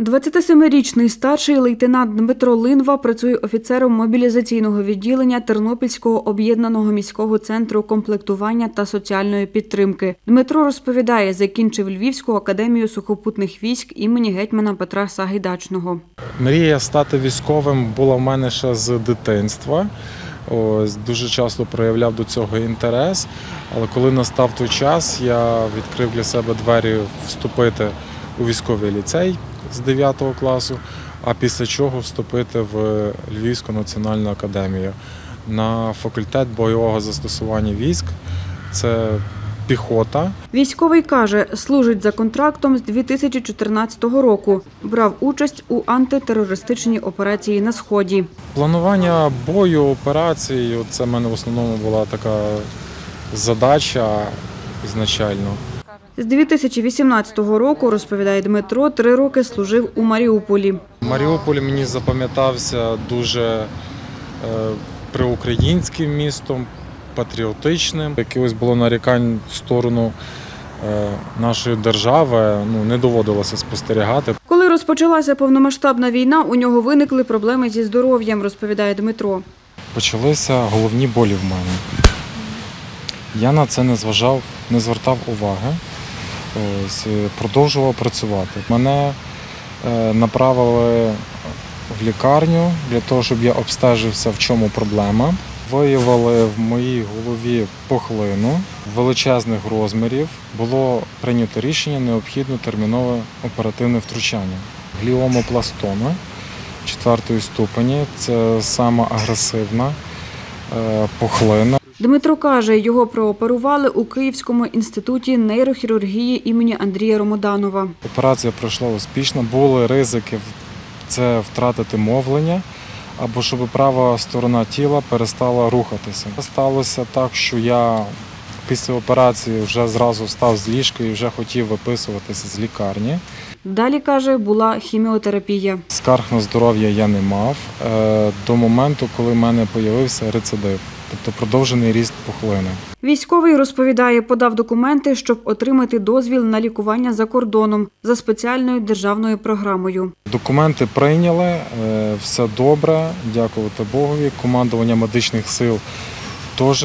27-річний старший лейтенант Дмитро Линва працює офіцером мобілізаційного відділення Тернопільського об'єднаного міського центру комплектування та соціальної підтримки. Дмитро розповідає, закінчив Львівську академію сухопутних військ імені гетьмана Петра Сагайдачного. Мрія стати військовим була в мене ще з дитинства. Дуже часто проявляв до цього інтерес, але коли настав той час, я відкрив для себе двері вступити у військовий ліцей з 9 класу, а після чого вступити в Львівську національну академію на факультет бойового застосування військ. Це піхота. Військовий каже, служить за контрактом з 2014 року. Брав участь у антитерористичній операції на Сході. Планування бою, операцій – це в мене в основному була така задача ізначально. З 2018 року, розповідає Дмитро, 3 роки служив у Маріуполі. Маріуполь мені запам'ятався дуже проукраїнським містом, патріотичним. Якихось було нарікань в сторону нашої держави, не доводилося спостерігати. Коли розпочалася повномасштабна війна, у нього виникли проблеми зі здоров'ям, розповідає Дмитро. Почалися головні болі в мене. Я на це не звертав уваги, продовжував працювати. Мене направили в лікарню для того, щоб я обстежився, в чому проблема. Виявили в моїй голові пухлину величезних розмірів. Було прийнято рішення, необхідно термінове оперативне втручання. Гліомопластома 4-ї ступені – це сама агресивна пухлина. Дмитро каже, його прооперували у Київському інституті нейрохірургії імені Андрія Ромоданова. Операція пройшла успішно, були ризики – це втратити мовлення, або щоб права сторона тіла перестала рухатися. Сталося так, що я після операції вже зразу встав з ліжка і вже хотів виписуватися з лікарні. Далі, каже, була хіміотерапія. Скарг на здоров'я я не мав до моменту, коли в мене з'явився рецидив, тобто продовжений ріст пухлини. Військовий, розповідає, подав документи, щоб отримати дозвіл на лікування за кордоном за спеціальною державною програмою. Документи прийняли, все добре, дякувати Богові. Командування медичних сил теж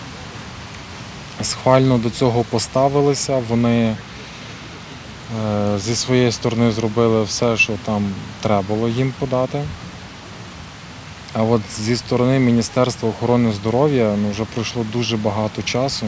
схвально до цього поставилися. Вони зі своєї сторони зробили все, що там треба було їм подати. А от зі сторони Міністерства охорони здоров'я вже пройшло дуже багато часу,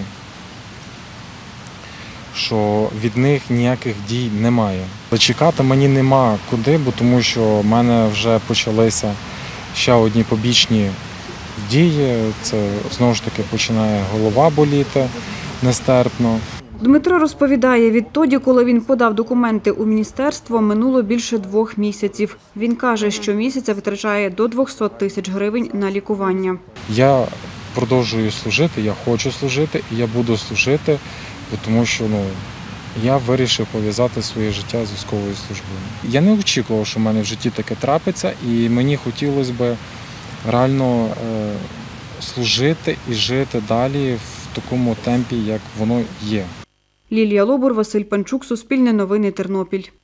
що від них ніяких дій немає. Чекати мені нема куди, тому що в мене вже почалися ще одні побічні дії. Це знову ж таки починає голова боліти нестерпно. Дмитро розповідає, відтоді, коли він подав документи у міністерство, минуло більше 2 місяців. Він каже, що місяця витрачає до 200 тисяч гривень на лікування. Я продовжую служити, я хочу служити і я буду служити, тому що я вирішив пов'язати своє життя з військовою службою. Я не очікував, що в мене в житті таке трапиться, і мені хотілося б реально служити і жити далі в такому темпі, як воно є. Лілія Лобур, Василь Панчук, Суспільне новини, Тернопіль.